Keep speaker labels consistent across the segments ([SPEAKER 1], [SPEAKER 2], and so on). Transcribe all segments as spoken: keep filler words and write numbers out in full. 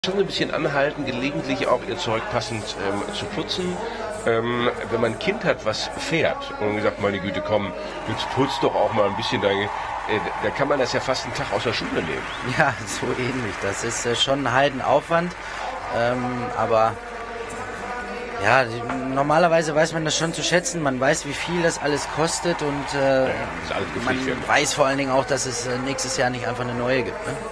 [SPEAKER 1] Schon ein bisschen anhalten, gelegentlich auch ihr Zeug passend ähm, zu putzen. Ähm, wenn man ein Kind hat, was fährt und gesagt, meine Güte, komm, jetzt putz doch auch mal ein bisschen dein, äh, da kann man das ja fast einen Tag aus der Schule nehmen.
[SPEAKER 2] Ja, so ähnlich. Das ist äh, schon ein Heidenaufwand, ähm, aber ja, die, normalerweise weiß man das schon zu schätzen. Man weiß, wie viel das alles kostet und äh,
[SPEAKER 1] ja, ist alles
[SPEAKER 2] man
[SPEAKER 1] werden.
[SPEAKER 2] weiß vor allen Dingen auch, dass es äh, nächstes Jahr nicht einfach eine neue gibt. Ne?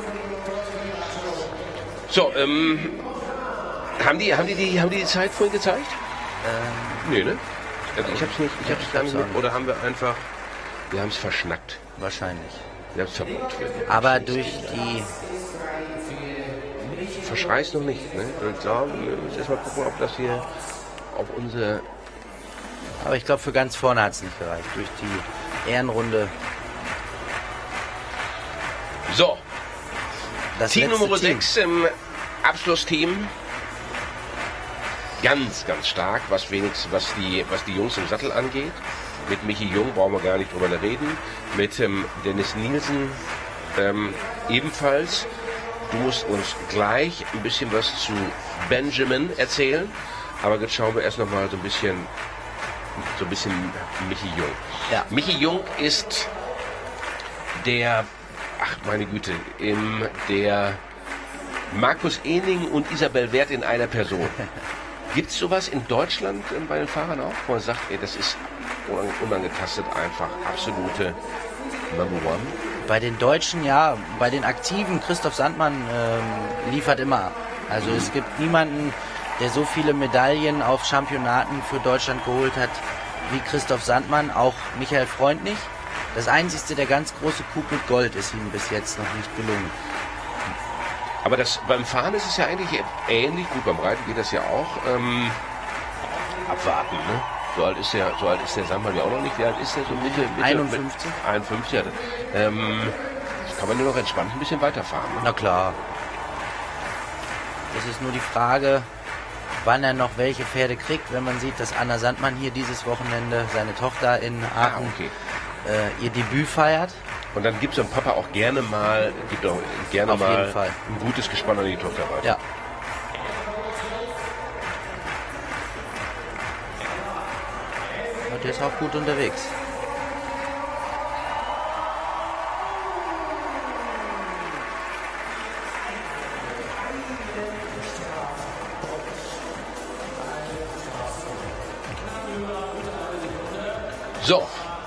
[SPEAKER 1] So, ähm, haben die, haben die, die, haben die die Zeit vorhin gezeigt?
[SPEAKER 2] Ähm,
[SPEAKER 1] nee, ne? Also ich hab's nicht, ich hab's gar nicht mit,
[SPEAKER 2] nicht.
[SPEAKER 1] oder haben wir einfach, wir haben es verschnackt.
[SPEAKER 2] Wahrscheinlich.
[SPEAKER 1] Wir haben es verboten.
[SPEAKER 2] Aber durch die...
[SPEAKER 1] Verschrei's noch nicht, ne? Ich glaube, wir müssen erstmal gucken, ob das hier auf unsere...
[SPEAKER 2] Aber ich glaube, für ganz vorne hat es nicht gereicht. Durch die Ehrenrunde.
[SPEAKER 1] So.
[SPEAKER 2] Das
[SPEAKER 1] Team
[SPEAKER 2] letzte
[SPEAKER 1] Nummer
[SPEAKER 2] Team.
[SPEAKER 1] sechs im Abschlussteam. Ganz, ganz stark, was wenigstens, was die, was die Jungs im Sattel angeht. Mit Michi Jung brauchen wir gar nicht drüber reden. Mit ähm, Dennis Nielsen ähm, ebenfalls. Du musst uns gleich ein bisschen was zu Benjamin erzählen. Aber jetzt schauen wir erst noch mal so ein bisschen, so ein bisschen Michi Jung.
[SPEAKER 2] Ja.
[SPEAKER 1] Michi Jung ist der, ach meine Güte, im, der Markus Ehning und Isabel Wert in einer Person. Gibt es sowas in Deutschland äh, bei den Fahrern auch, wo man sagt, ey, das ist unangetastet einfach absolute Number One?
[SPEAKER 2] Bei den Deutschen, ja, bei den Aktiven, Christoph Sandmann ähm, liefert immer ab. Also mhm. es gibt niemanden, der so viele Medaillen auf Championaten für Deutschland geholt hat wie Christoph Sandmann, auch Michael Freund nicht. Das einzigste, der ganz große Coup mit Gold ist ihm bis jetzt noch nicht gelungen.
[SPEAKER 1] Aber das, beim Fahren ist es ja eigentlich ähnlich, gut, beim Reiten geht das ja auch. Ähm, abwarten, ne? So alt ist der, so alt ist der Sandmann ja auch noch nicht. Wie alt ist der? So Mitte, Mitte
[SPEAKER 2] einundfünfzig.
[SPEAKER 1] Mit einundfünfzig, ja. Ähm, kann man nur noch entspannt ein bisschen weiterfahren. Ne?
[SPEAKER 2] Na klar. Das ist nur die Frage, wann er noch welche Pferde kriegt, wenn man sieht, dass Anna Sandmann hier dieses Wochenende, seine Tochter in Aachen,
[SPEAKER 1] ah, okay.
[SPEAKER 2] äh, ihr Debüt feiert.
[SPEAKER 1] Und dann gibt so ein Papa auch gerne mal, gibt auch gerne
[SPEAKER 2] Auf
[SPEAKER 1] mal
[SPEAKER 2] jeden Fall.
[SPEAKER 1] ein gutes Gespann an die Tochter weiter.
[SPEAKER 2] Ja. Und der ist auch gut unterwegs.
[SPEAKER 1] So.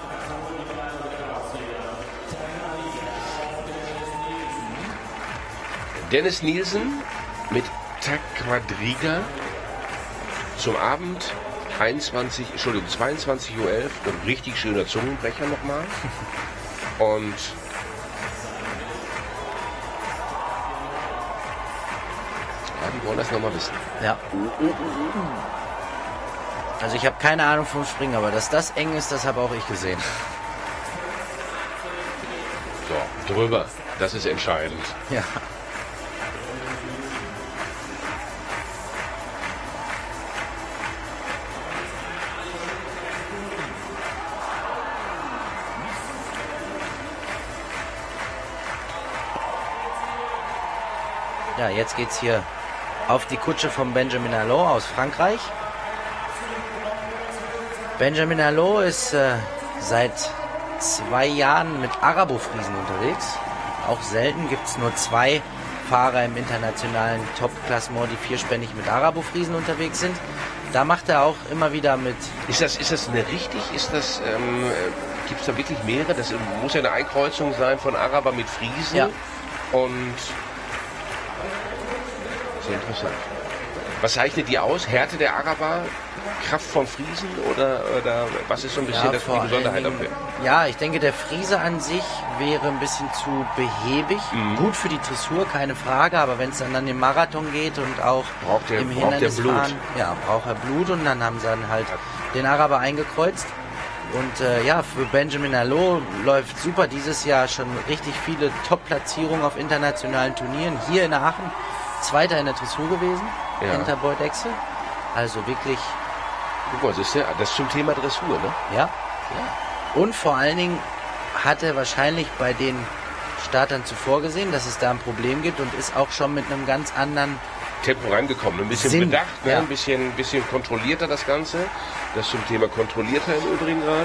[SPEAKER 1] Dennis Nielsen mit Taquadriga zum Abend einundzwanzig, Entschuldigung, zweiundzwanzig Uhr elf, ein richtig schöner Zungenbrecher nochmal. Und ja, die wollen das nochmal wissen.
[SPEAKER 2] Ja. Also ich habe keine Ahnung vom Springen, aber dass das eng ist, das habe auch ich gesehen.
[SPEAKER 1] So, drüber, das ist entscheidend.
[SPEAKER 2] Ja. Ja, jetzt geht's hier auf die Kutsche von Benjamin Allot aus Frankreich. Benjamin Allot ist äh, seit zwei Jahren mit Arabo-Friesen unterwegs. Auch selten gibt es nur zwei Fahrer im internationalen Top-Klassement, die vierspännig mit Arabo-Friesen unterwegs sind. Da macht er auch immer wieder mit.
[SPEAKER 1] Ist das, ist das eine richtig? Ist das, ähm, gibt es da wirklich mehrere? Das muss ja eine Einkreuzung sein von Araber mit Friesen.
[SPEAKER 2] Ja.
[SPEAKER 1] Und sehr interessant. Was zeichnet die aus? Härte der Araber, Kraft von Friesen oder, oder was ist so ein bisschen
[SPEAKER 2] Ja,
[SPEAKER 1] das, die Besonderheit dafür?
[SPEAKER 2] Ja, ich denke, der Friese an sich wäre ein bisschen zu behäbig.
[SPEAKER 1] Mhm.
[SPEAKER 2] Gut für die Dressur, keine Frage, aber wenn es dann an den Marathon geht und auch
[SPEAKER 1] Braucht der-
[SPEAKER 2] im
[SPEAKER 1] braucht der
[SPEAKER 2] Hindernisfahren,
[SPEAKER 1] Blut.
[SPEAKER 2] ja, braucht er Blut und dann haben sie dann halt den Araber eingekreuzt. Und äh, ja, für Benjamin Allot läuft super dieses Jahr schon richtig viele Top-Platzierungen auf internationalen Turnieren. Hier in Aachen, Zweiter in der Dressur gewesen,
[SPEAKER 1] Ja.
[SPEAKER 2] hinter Boyd Exel. Also wirklich,
[SPEAKER 1] Guck mal, das ist, ja, das ist zum Thema Dressur, ne?
[SPEAKER 2] ja. Und vor allen Dingen hat er wahrscheinlich bei den Startern zuvor gesehen, dass es da ein Problem gibt und ist auch schon mit einem ganz anderen
[SPEAKER 1] Tempo reingekommen, ein bisschen
[SPEAKER 2] Sinn,
[SPEAKER 1] bedacht, ne?
[SPEAKER 2] ja.
[SPEAKER 1] ein bisschen, ein bisschen kontrollierter das Ganze. Das zum Thema kontrollierter im Übrigen gerade.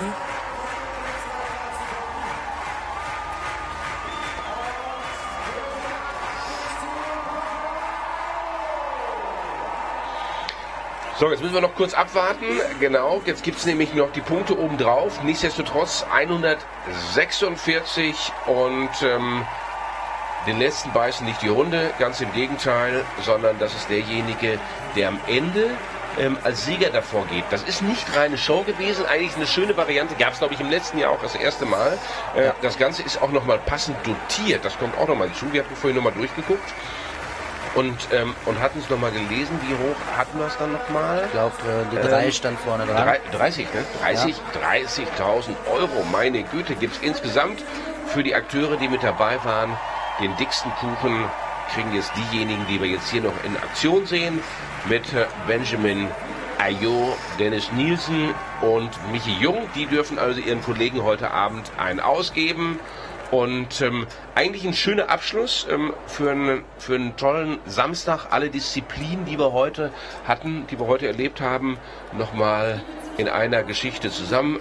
[SPEAKER 1] So, jetzt müssen wir noch kurz abwarten. Genau, jetzt gibt es nämlich noch die Punkte obendrauf. Nichtsdestotrotz hundertsechsundvierzig und ähm, den letzten beißen nicht die Hunde, ganz im Gegenteil, sondern das ist derjenige, der am Ende ähm, als Sieger davor geht. Das ist nicht reine Show gewesen, eigentlich eine schöne Variante, gab es glaube ich im letzten Jahr auch das erste Mal. Äh, ja. Das Ganze ist auch nochmal passend dotiert, das kommt auch nochmal zu. Wir hatten vorhin nochmal durchgeguckt. Und, ähm, und hatten es nochmal gelesen, wie hoch hatten wir es dann nochmal?
[SPEAKER 2] Ich glaube, äh, die drei ähm, stand vorne dran.
[SPEAKER 1] dreißig, ne? dreißig, ja. dreißigtausend Euro, meine Güte, gibt es insgesamt für die Akteure, die mit dabei waren. Den dicksten Kuchen kriegen jetzt diejenigen, die wir jetzt hier noch in Aktion sehen, mit Benjamin Ayo, Dennis Nielsen und Michi Jung. Die dürfen also ihren Kollegen heute Abend einen ausgeben. Und ähm, eigentlich ein schöner Abschluss ähm, für, einen, für einen tollen Samstag. Alle Disziplinen, die wir heute hatten, die wir heute erlebt haben, nochmal in einer Geschichte zusammen